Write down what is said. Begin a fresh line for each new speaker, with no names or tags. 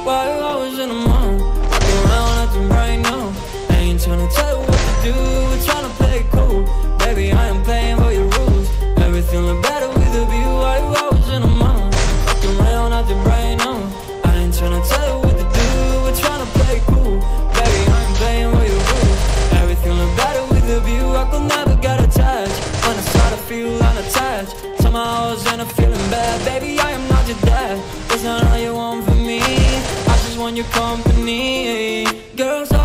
Why you always in the mood? Walking around acting right now. I ain't tryna tell you what to do, we're tryna play it cool. Baby, I am playing by your rules. Everything look better with a view. Why you always in the mood? Walking around acting right now. I ain't tryna tell you what to do, we're tryna play it cool. Baby, I am playing by your rules. Everything look better with a view. I could never get attached when I start to feel unattached. Somehow I was in a feeling bad. Baby, I am not your dad. That's not all you want from me. I just want your company. Girls